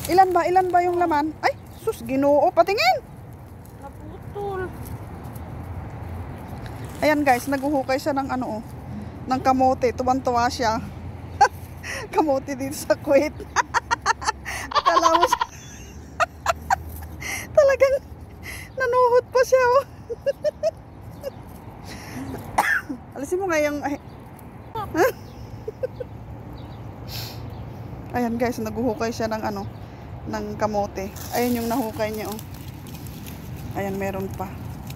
Ilan ba? Ilan ba yung laman? Ay, sus, Ginoo, patingin. Naputol. Ayan guys, naguhukay siya ng ano, ng kamote. Tuwan-tuwa siya. Kamote dito sa Kuwait. Akala mo siya. Talagang nanuhot pa siya. Oh. Alisin mo nga yung... Ayan guys, naguhukay siya ng ano, ng kamote. Ayan yung nahukay niya. Oh. Ayan, meron pa.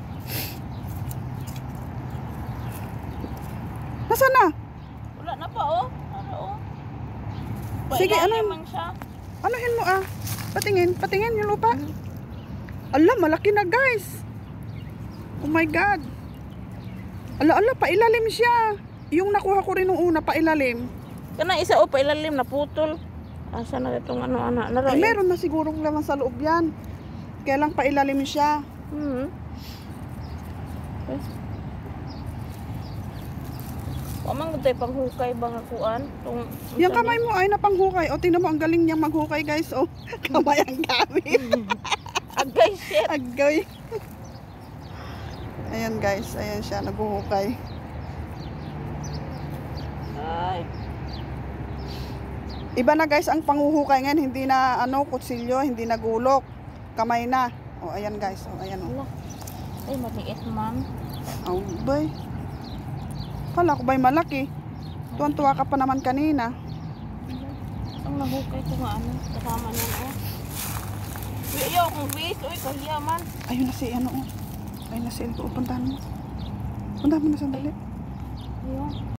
Nasaan na? Wala na pa oh. Ano oh? Sige, ano? Naman siya. Anuhin mo ah. Patingin, patingin yung lupa. Ala, malaki na guys. Oh my God. Ala, pailalim siya. Yung nakuha ko rin nung una, pailalim. Kana isa o pailalim na putol. Asa na itong ano anak na Ay, meron na sigurong laman sa loob yan. Kaya lang pailalim siya. Pamang tayo panghukay bang akuan? Yung kamay mo ay napanghukay. O, tingnan mo, ang galing niyang maghukay guys. O, kamay ang gamit. Agay shit. Agay. Ayan guys, ayan siya, naghuhukay. Ay. Iba na guys ang panghuhukay ngayon, hindi na ano, kutsilyo, hindi na gulok. Kamay na. O, ayan guys. O, ayan o. Ay, maliit man. Oh, bay. Kala ko ba'y malaki. Tuwan-tuwa ka pa naman kanina. Ang nahukay ko nga ano, kasama niyan oh. Ayaw kong bis, uy, kahiya man. Ayun na si ano o. Ayun na si Elko. Puntahan mo. Puntahan mo na sandali. Ayun.